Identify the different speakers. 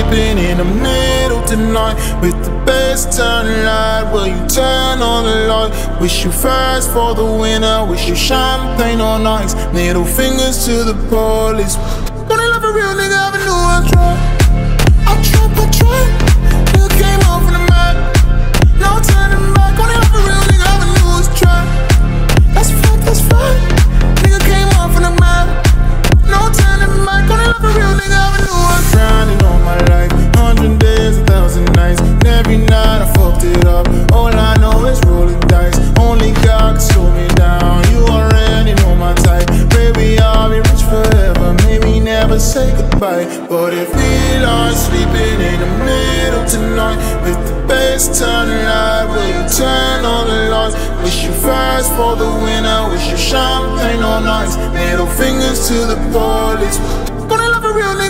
Speaker 1: sleeping in the middle tonight with the best turn light. Will you turn on the light? Wish you fast for the winner, wish you champagne on ice. Middle fingers to the police. Gonna love a real nigga, I knew I tried. I tried. Nigga came off from the map. No turning back. Gonna love a real nigga, I knew it was trap. That's fact. Nigga came off from the map. No turning back. Gonna love a real nigga, I knew I was drowning all my life. 100 days, 1,000 nights. And every night I fucked it up. All I know is rolling dice. Only God can slow me down. You already know my type. Baby, I'll be rich forever. Maybe never say goodbye. But if we lost sleeping in the middle tonight with the best turn light, will you turn on the lights? Wish you fast for the winner, wish you champagne on ice. Middle fingers to the police. Gonna love a real nigga.